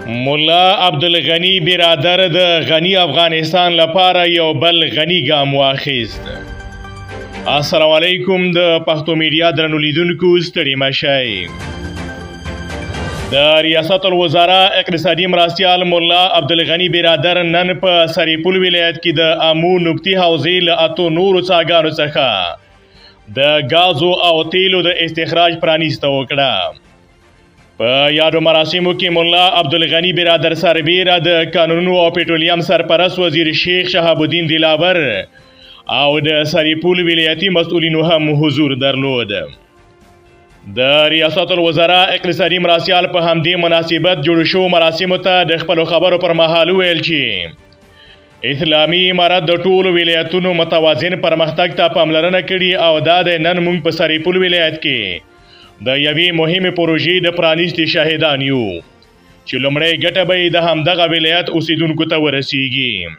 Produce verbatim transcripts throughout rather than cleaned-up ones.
مولا عبدالغنی برادر د غنی افغانستان لپاره یو بل غنی ګام واخیست. السلام علیکم د پښتو میډیا درنو لیدونکو ستړي مشئ. د ریاست الوزرا اقتصادي مرستیال مولا عبدالغنی برادر نن په سریپول ولایت کې د امو نبطي حوزې له اتو نورو څاګانو څخه د ګازو او تیلو د استخراج پرانیسته وکړه. په یادو مراسمو کې مولا عبدالغنی برادر سربیره د قانونونو او پټرولیم سرپرست وزیر شیخ شهاب الدین دلاور او د سریپول ولایتي مسؤلینو هم حضور درلود. د ریاست الوزرا اقتصادي مرستیال په همدې مناسبت جوړ شوو مراسمو ته د خپلو خبرو پر مهال وویل چې اسلامي امارت د ټولو ولایتونو متوازن پرمختګ ته پاملرنه کړې او دا د نن موږ په سریپول ولایت کې د یوې مهمې پروژې د پرانیستې شاهدان یو چې لومړی ګټه به یې د همدغه ولایت اوسیدونکو ته ورسیږي.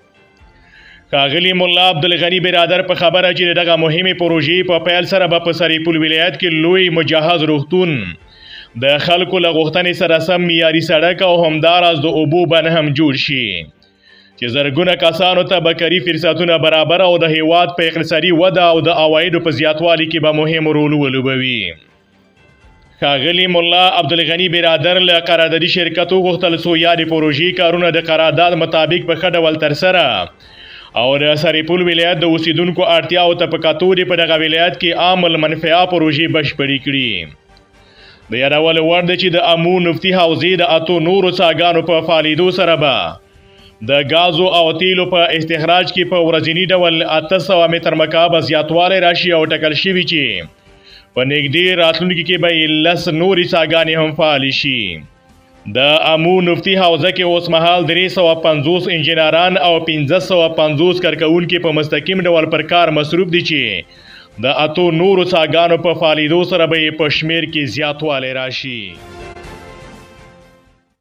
ښاغلي مولا عبدالغنی برادر په خبره چې دغه مهمې پروژې په پیل سره به په سریپول ولایت کې لوی مجهز روغتون د خلکو له غوښتنې سره سم معیاري سړک او همداراز د اوبو بند هم جوړ شي چې زرګونه کسانو ته به کاري فرصتونه برابر او د هیواد په اقتصادي وده او د عوایدو په زیاتوالي کې به مهم رول ولوبوي. ښاغلي مولا عبدالغنی برادر له قراردادي شرکتو غوښتل څو یادې پروژې کارونه د قرارداد مطابق په ښه ډول ترسره او د سریپول ولایت د اوسیدونکو اړتیاو ته په کتو دې په دغه ولایت کې عام المنفعه پروژې بشپړې کړي. د یادولو وړ ده چې د امو نبطي حوزې د اتو نورو څاګانو په فعالېدو سره به د ګازو او تیلو په استخراج کې په ورځني ډول اته سوه متر مکعب زیاتوالی راشي او ټاکل شوي چې په نږدې راتلونکي کې به یې لس نورې څاګانې هم فعالې شي. د امو نبطي حوزه کې اوس مهال درې سوه پنځوس انجینران او پنځه سوه پنځوس کارکوونکي په مستقیم ډول پر کار مصروف دي چې د اتو نورو څاګانو په فعالېدو سره به یې په شمېر کې زیاتوالی راشي.